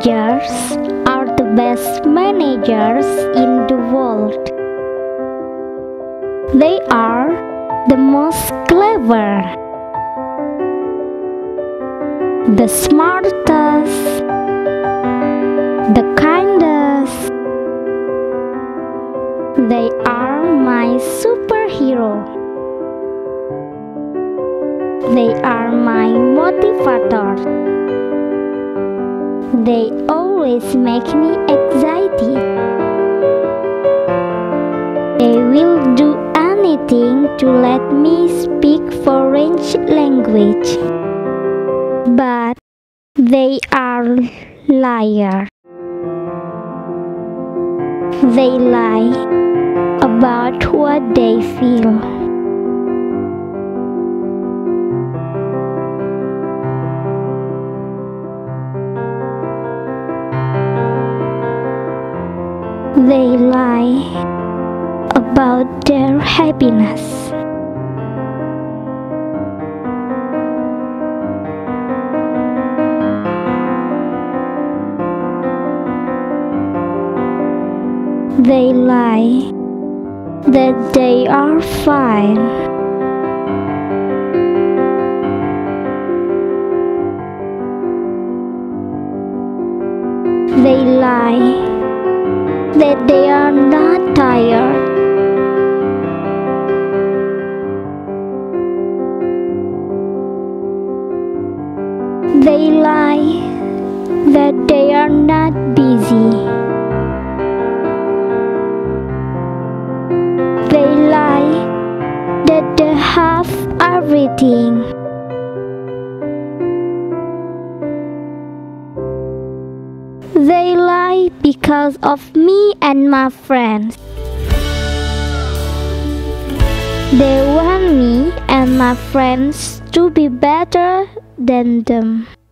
managers are the best managers in the world. They are the most clever, the smartest, the kindest. They are my superhero. They are my motivator. They always make me excited. They will do anything to let me speak foreign language. But they are liars. They lie about what they feel. They lie about their happiness. They lie that they are fine. They lie that they are not tired. They lie that they are not busy. They lie that they have everything. They lie because of me and my friends. They want me and my friends to be better than them.